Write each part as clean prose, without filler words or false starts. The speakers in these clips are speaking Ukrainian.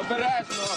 Обережно.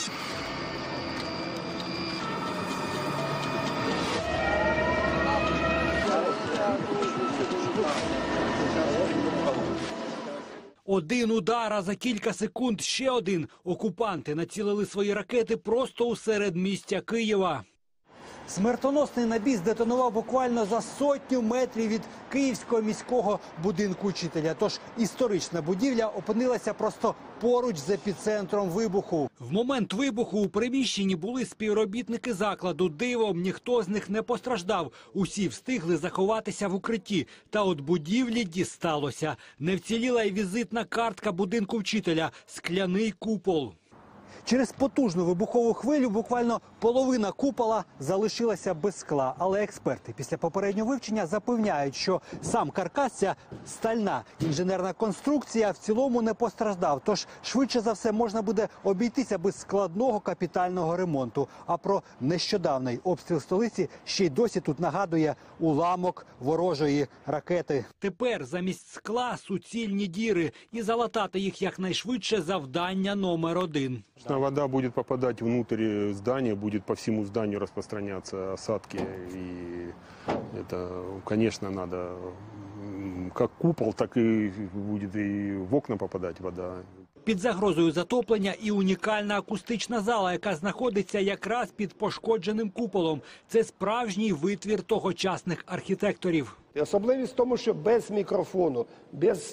Один удар, а за кілька секунд ще один. Окупанти націлили свої ракети просто у середмістя Києва. Смертоносний набій здетонував буквально за 100 метрів від Київського міського будинку учителя. Тож історична будівля опинилася просто поруч з епіцентром вибуху. В момент вибуху у приміщенні були співробітники закладу. Дивом ніхто з них не постраждав. Усі встигли заховатися в укритті. Та от будівлі дісталося. Не вціліла й візитна картка будинку вчителя – скляний купол. Через потужну вибухову хвилю буквально половина купола залишилася без скла. Але експерти після попереднього вивчення запевняють, що сам каркас, ця стальна інженерна конструкція в цілому не постраждав. Тож швидше за все можна буде обійтися без складного капітального ремонту. А про нещодавний обстріл столиці ще й досі тут нагадує уламок ворожої ракети. Тепер замість скла суцільні діри. І залатати їх якнайшвидше завдання номер 1. Вода будет попадать внутрь здания, будет по всему зданию распространяться осадки. И это, конечно, надо как купол, так и будет и в окна попадать вода. Під загрозою затоплення і унікальна акустична зала, яка знаходиться якраз під пошкодженим куполом. Це справжній витвір тогочасних архітекторів. Особливість в тому, що без мікрофону, без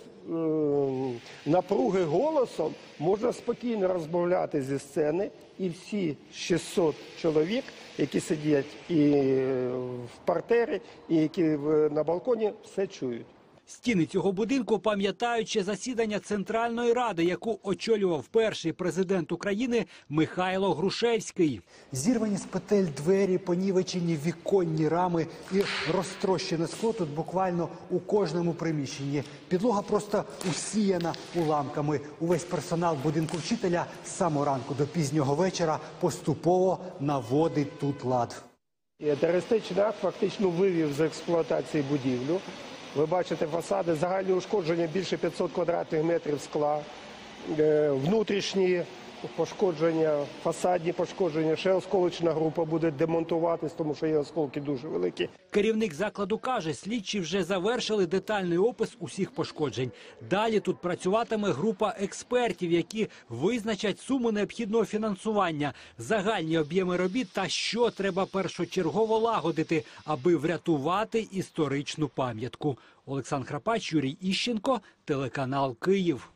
напруги голосом можна спокійно розмовляти зі сцени, і всі 600 чоловік, які сидять і в партері, і які на балконі, все чують. Стіни цього будинку пам'ятають ще засідання Центральної Ради, яку очолював перший президент України Михайло Грушевський. Зірвані з петель двері, понівечені віконні рами і розтрощене скло тут буквально у кожному приміщенні. Підлога просто усіяна уламками. Увесь персонал будинку вчителя з самого ранку до пізнього вечора поступово наводить тут лад. Терористичний акт фактично вивів з експлуатації будівлю. Ви бачите фасади, загальні ушкодження більше 500 квадратних метрів скла, внутрішні пошкодження, фасадні пошкодження, ще осколочна група буде демонтуватись, тому що є осколки дуже великі. Керівник закладу каже, слідчі вже завершили детальний опис усіх пошкоджень. Далі тут працюватиме група експертів, які визначать суму необхідного фінансування, загальні об'єми робіт та що треба першочергово лагодити, аби врятувати історичну пам'ятку. Олександр Храпач, Юрій Іщенко, телеканал «Київ».